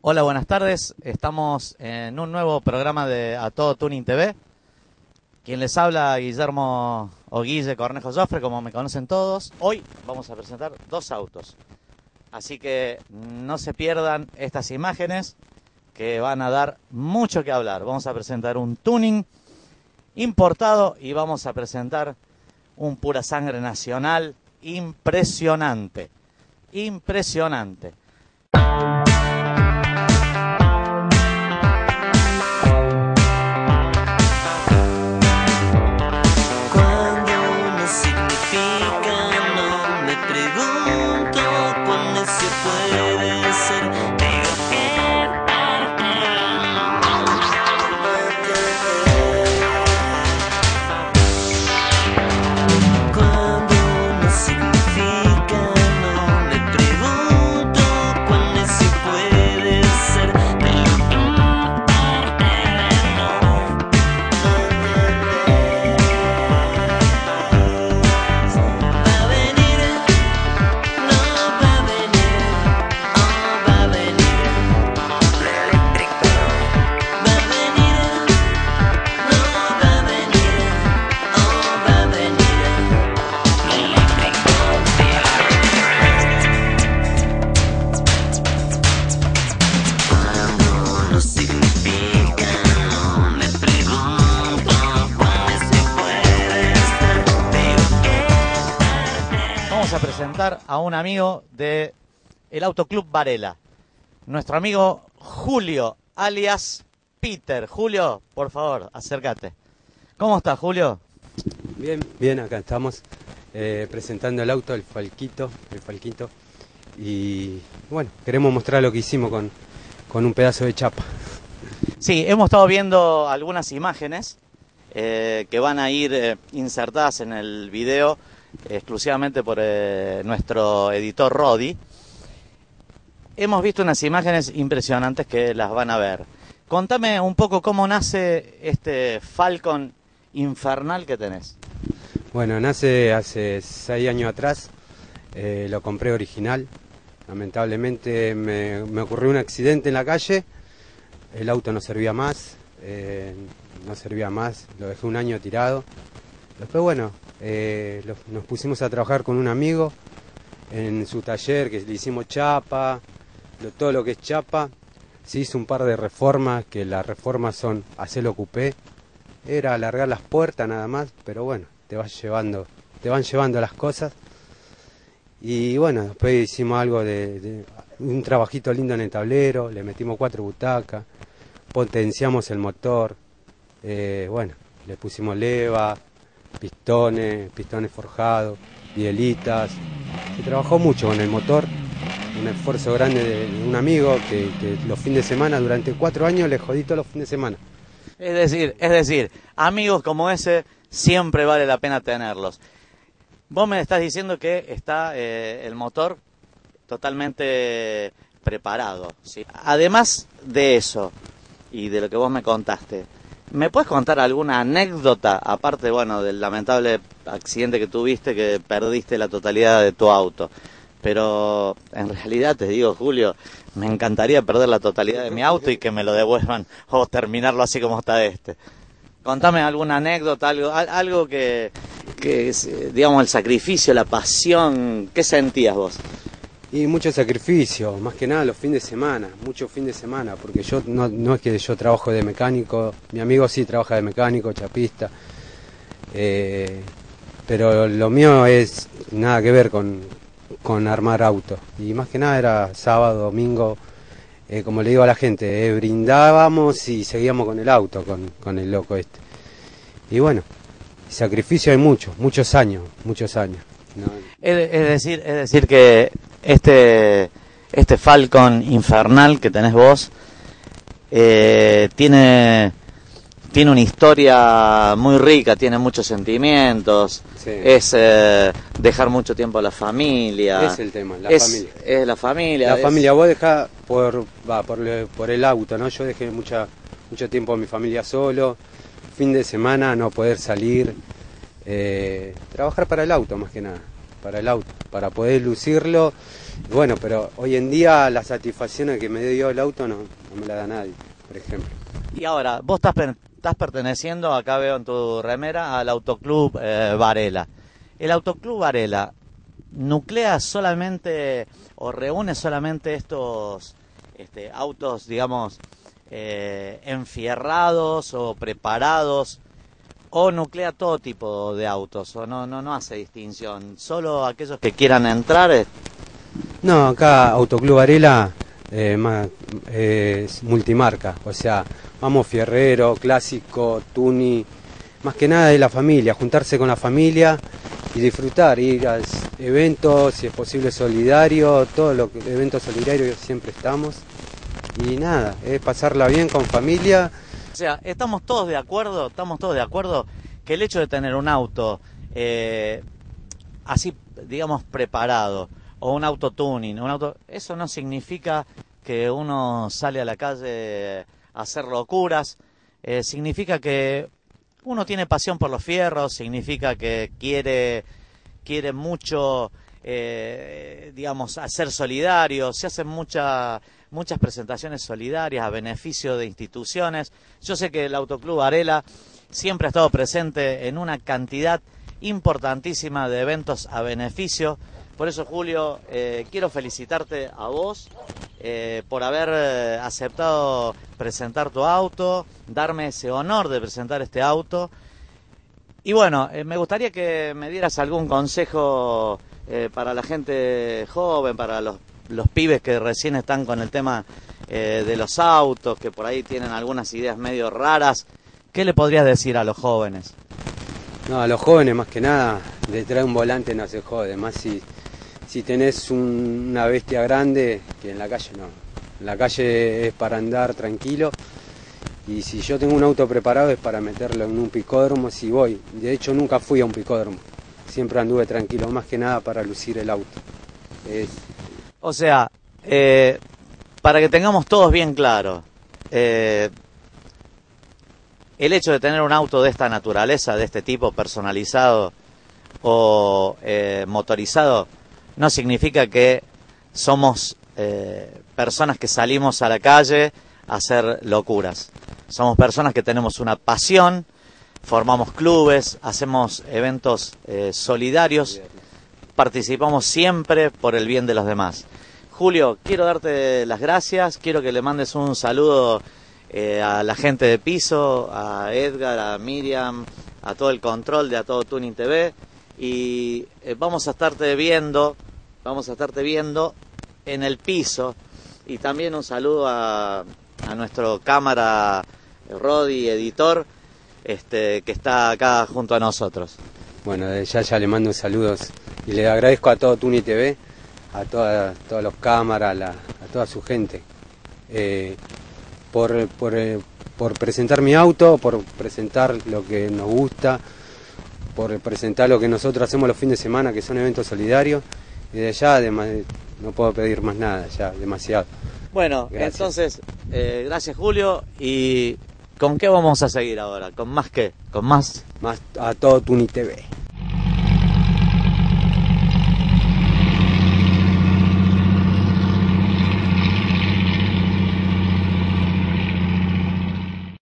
Hola, buenas tardes. Estamos en un nuevo programa de A Todo Tuning TV. Quien les habla, Guillermo o Guille Cornejo Joffre, como me conocen todos. Hoy vamos a presentar dos autos. Así que no se pierdan estas imágenes que van a dar mucho que hablar. Vamos a presentar un tuning importado y vamos a presentar un pura sangre nacional impresionante. Impresionante. A presentar a un amigo de el Autoclub Varela, nuestro amigo Julio, alias Peter. Julio, por favor, acércate. ¿Cómo estás, Julio? Bien, bien, acá estamos presentando el auto, el Falquito, y bueno, queremos mostrar lo que hicimos con un pedazo de chapa. Sí, hemos estado viendo algunas imágenes que van a ir insertadas en el video exclusivamente por nuestro editor Rodi. Hemos visto unas imágenes impresionantes que las van a ver. Contame un poco cómo nace este Falcon infernal que tenés. Bueno, nace hace 6 años atrás, lo compré original. Lamentablemente me ocurrió un accidente en la calle, el auto no servía más, lo dejé un año tirado. Después, bueno, nos pusimos a trabajar con un amigo en su taller, que le hicimos chapa, todo lo que es chapa. Se hizo un par de reformas, que las reformas son hacerlo coupé, era alargar las puertas nada más, pero bueno, te van llevando las cosas. Y bueno, después hicimos algo de un trabajito lindo en el tablero, le metimos 4 butacas, potenciamos el motor, bueno, le pusimos leva, pistones forjados, bielitas. Se trabajó mucho con el motor, un esfuerzo grande de un amigo que los fines de semana, durante 4 años le jodí todos los fines de semana. Es decir, amigos como ese siempre vale la pena tenerlos. Vos me estás diciendo que está el motor totalmente preparado, ¿sí? Además de eso y de lo que vos me contaste, ¿me puedes contar alguna anécdota, aparte, bueno, del lamentable accidente que tuviste, que perdiste la totalidad de tu auto? Pero en realidad te digo, Julio, me encantaría perder la totalidad de mi auto y que me lo devuelvan o terminarlo así como está este. Contame alguna anécdota, algo que digamos, el sacrificio, la pasión, ¿qué sentías vos? Y mucho sacrificio, más que nada los fines de semana, muchos fines de semana, porque yo no es que yo trabajo de mecánico, mi amigo sí trabaja de mecánico, chapista, pero lo mío es nada que ver con armar autos, y más que nada era sábado, domingo, como le digo a la gente, brindábamos y seguíamos con el auto, con el loco este. Y bueno, sacrificio hay muchos años. ¿No? Es decir que este Falcon infernal que tenés vos tiene una historia muy rica, tiene muchos sentimientos, sí. Es dejar mucho tiempo a la familia. Es el tema, familia. Es la familia. La familia, vos dejás por el auto, ¿no? Yo dejé mucho tiempo a mi familia solo, fin de semana no poder salir, trabajar para el auto más que nada. para el auto, para poder lucirlo. Bueno, pero hoy en día la satisfacción que me dio el auto no me la da nadie, por ejemplo. Y ahora, vos estás perteneciendo, acá veo en tu remera, al Autoclub Varela. ¿El Autoclub Varela nuclea solamente o reúne solamente estos autos, digamos, enfierrados o preparados, o nuclea todo tipo de autos, o no hace distinción? ¿Solo aquellos que quieran entrar? No, acá Autoclub Varela es multimarca, o sea, vamos fierrero, clásico, tuni, más que nada de la familia, juntarse con la familia y disfrutar, ir a eventos, si es posible solidario, todos los eventos solidarios siempre estamos, y nada, es pasarla bien con familia. O sea, estamos todos de acuerdo que el hecho de tener un auto así, digamos, preparado, o un auto tuning, eso no significa que uno sale a la calle a hacer locuras, significa que uno tiene pasión por los fierros, significa que quiere mucho, digamos, ser solidario. Se hacen muchas presentaciones solidarias a beneficio de instituciones. Yo sé que el Autoclub Varela siempre ha estado presente en una cantidad importantísima de eventos a beneficio. Por eso, Julio, quiero felicitarte a vos por haber aceptado presentar tu auto, darme ese honor de presentar este auto. Y bueno, me gustaría que me dieras algún consejo para la gente joven, para los pibes que recién están con el tema de los autos, que por ahí tienen algunas ideas medio raras. ¿Qué le podrías decir a los jóvenes? No, a los jóvenes más que nada, detrás de un volante no se jode, más si tenés una bestia grande, que en la calle no. En la calle es para andar tranquilo, y si yo tengo un auto preparado es para meterlo en un picódromo si voy. De hecho nunca fui a un picódromo, siempre anduve tranquilo, más que nada para lucir el auto. O sea, para que tengamos todos bien claro, el hecho de tener un auto de esta naturaleza, de este tipo, personalizado o motorizado, no significa que somos personas que salimos a la calle a hacer locuras. Somos personas que tenemos una pasión, formamos clubes, hacemos eventos solidarios, participamos siempre por el bien de los demás. Julio, quiero darte las gracias, quiero que le mandes un saludo a la gente de piso, a Edgar, a Miriam, a todo el control de A Todo Tuning TV, y vamos a estarte viendo en el piso. Y también un saludo a nuestro cámara Rodi, editor, que está acá junto a nosotros. Bueno, ya le mando saludos y le agradezco a Todo Tuning TV, a todos los cámaras, a toda su gente, por presentar mi auto, por presentar lo que nos gusta, por presentar lo que nosotros hacemos los fines de semana, que son eventos solidarios, y de allá no puedo pedir más nada, ya demasiado. Bueno, gracias. Entonces, gracias, Julio. ¿Y con qué vamos a seguir ahora? ¿Con más qué? ¿Con más? Más A Todo Tuning TV.